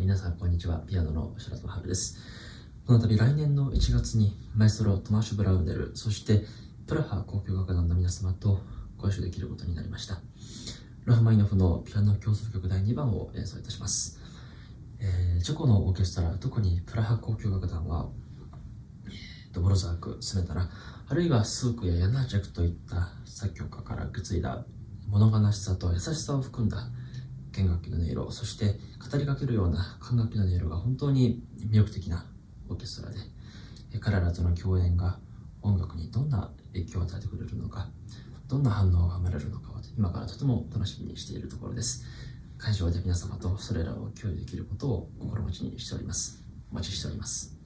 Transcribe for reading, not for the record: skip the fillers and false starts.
皆さんこんにちは。ピアノの白戸春です。この度来年の1月にマエストロトマーシュ・ブラウネル、そしてプラハ交響楽団の皆様とご一緒できることになりました。ラフマニノフのピアノ協奏曲第2番を演奏いたします。チェコのオーケストラ、特にプラハ交響楽団は、ドボロザーク、スメタナ、あるいはスークやヤナーチェクといった作曲家から受け継いだ物悲しさと優しさを含んだ弦楽器の音色、そして語りかけるような管楽器の音色が本当に魅力的なオーケストラで、彼らとの共演が音楽にどんな影響を与えてくれるのか、どんな反応が生まれるのかを今からとても楽しみにしているところです。会場で皆様とそれらを共有できることを心持ちにしております。お待ちしております。